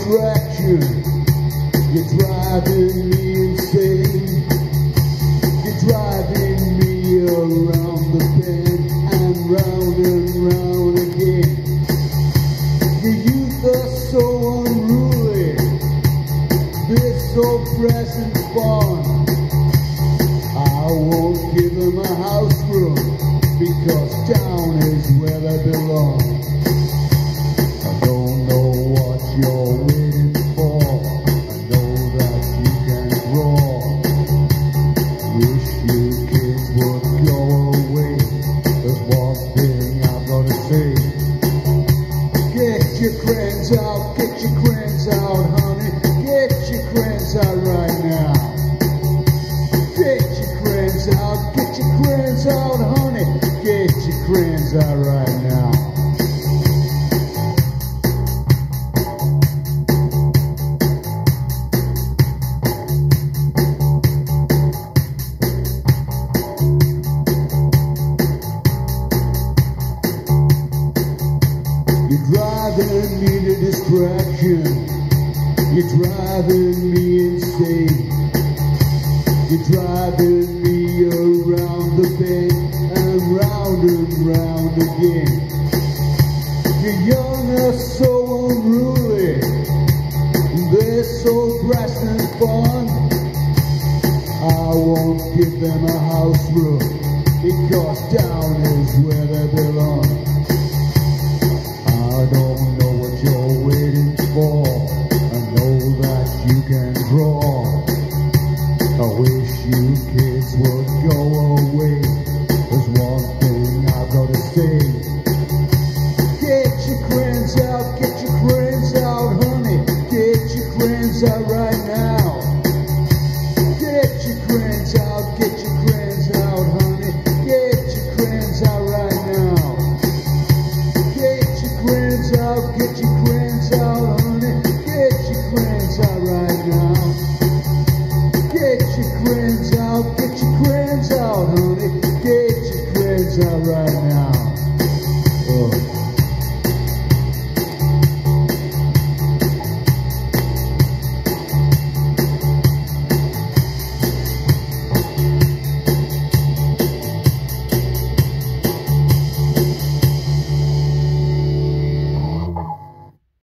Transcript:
distraction. You're driving me insane. You're driving me around the bend and round again. The youth are so unruly, they're so present fond. I won't give them a house room, because down is where they belong. I don't know what you're waiting for, I know that you can draw. Wish you kids would go away, there's one thing I've got to say. Get your crains out, honey, get your crains out right now. Get your crains out, honey, get your crains out right now. You're driving me to distraction. You're driving me insane. You're driving me around the bend and round again. You're young are so unruly, they're so brash and fond. I won't give them a house room, because down is where they belong.